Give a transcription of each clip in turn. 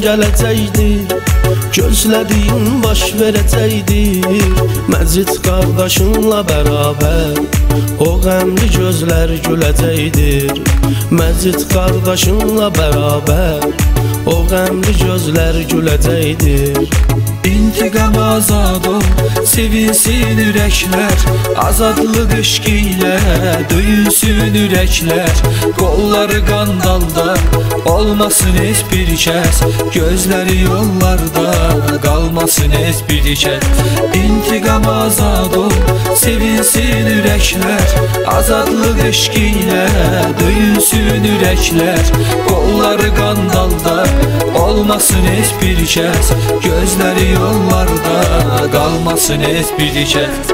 gələcəkdir, gözlədiyin baş verəcəkdir. Məcid qardaşınla bərabər o qəmli gözlər güləcəkdir. Məcid qardaşınla bərabər o qəmli gözlər güləcəkdir. İntiqam azad ol, sevinsin ürəklər, azadlıq eşqi ilə döyünsün ürəklər. Qolları qandalda olmasın heç bir kəs, gözləri yollarda qalmasın heç bir kəs. İntiqam azad ol, sevinsin ürəklər, azadlıq eşqi ilə döyünsün ürəklər. Qolları qandalda olmasın heç bir kəs, gözləri yollarda qalmasın heç bir kəs.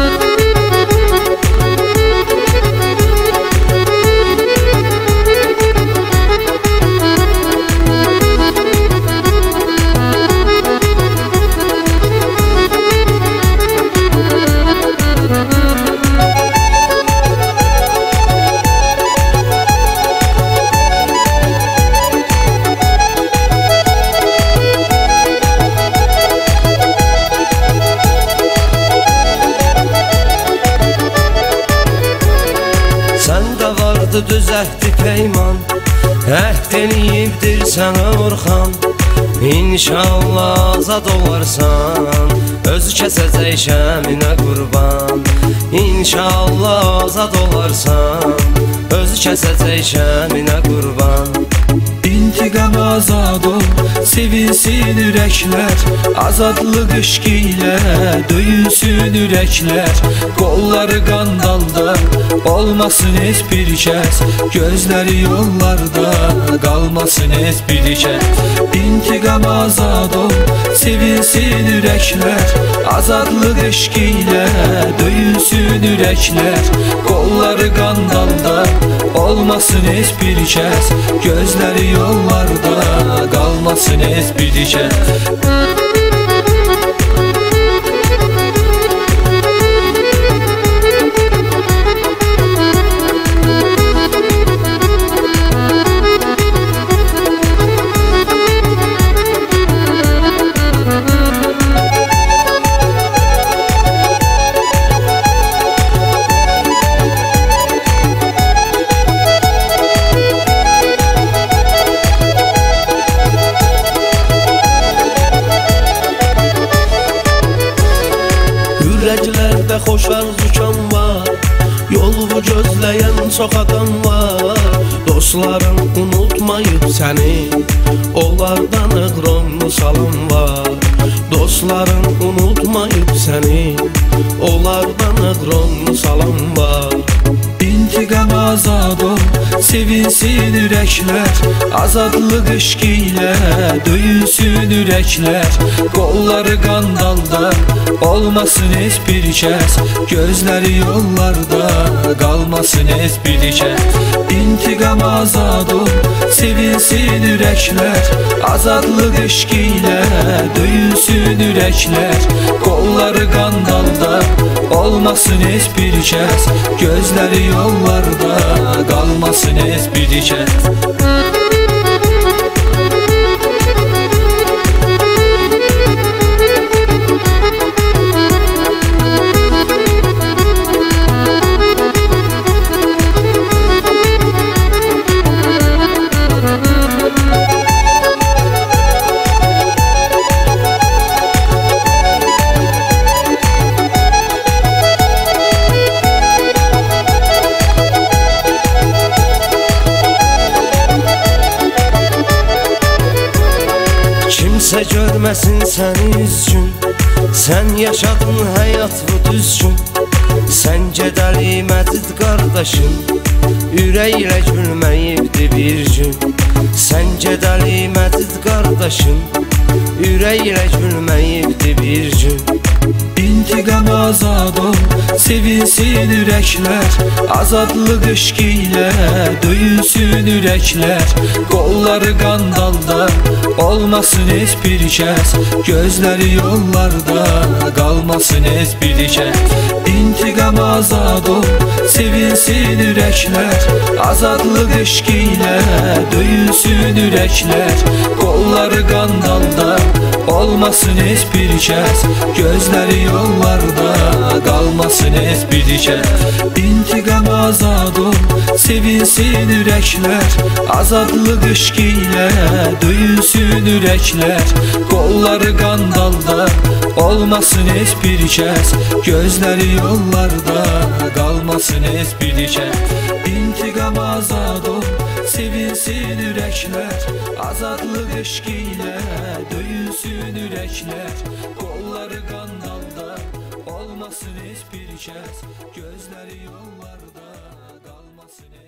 Düz əhdi peyman, əhd eləyibdir sənə Orxan. İnşallah azad olarsan, özü kəsəcək şəminə qurban. İnşallah azad olarsan, özü kəsəcək şəminə qurban. İntiqam azad ol, sevinsin ürəklər, azadlıq eşqi ilə döyünsün ürəklər. Qolları qandalda olmasın heç bir kəs, gözləri yollarda qalmasın heç bir kəs. İntiqam azad ol, sevinsin ürəklər, azadlıq eşqi ilə döyünsün ürəklər. Qolları qandalda olmasın heç bir kəs, gözləri yollarda qalmasın heç bir kəs. Ürəklərdə xoş arzukan var, yolu gözləyən çox adam var. Dostların unutmayıb səni, onlardan iqramlı salam var. Dostların unutmayıb səni, onlardan iqramlı salam var. İntiqam azad ol, sevinsin ürəklər, azadlıq eşqi ilə döyünsün ürəklər. Qolları qandalda olmasın heç bir kəs, gözləri yollarda qalmasın heç bir kəs. İntiqam azad ol, sevinsin ürəklər, azadlıq eşqi ilə döyünsün ürəklər. Qolları qandalda olmasın heç bir kəs, gözləri yollarda qalmasın heç bir kəs. Kimsə görməsin səni üzgün, sən yaşadın həyat bu düzgün. Sən gedəli Məcid qardaşın, ürəklə gülməyibdi bir gün. Sən gedəli Məcid qardaşın, ürəklə gülməyibdi bir gün. İntiqam azad ol, sevinsin ürəklər, azadlıq eşqi ilə döyünsün ürəklər. Qolları qandalda olmasın heç bir kəs, gözləri yollarda qalmasın heç bir kəs. İntiqam azad ol, sevinsin ürəklər, azadlıq eşqi ilə döyünsün ürəklər. Qolları qandalda olmasın heç bir kəs, gözləri yollarda qalmasın heç bir kəs. İntiqam azad ol, sevinsin ürəklər, azadlıq eşqi ilə döyünsün ürəklər. Qolları qandalda olmasın heç bir kəs, gözləri yollarda qalmasın heç bir kəs. İntiqam azad ol, sevinsin ürəklər, azadlıq eşqi ilə döyünsün ürəklər. Qolları qandalda olmasın heç bir kəs, gözləri yollarda qalmasın.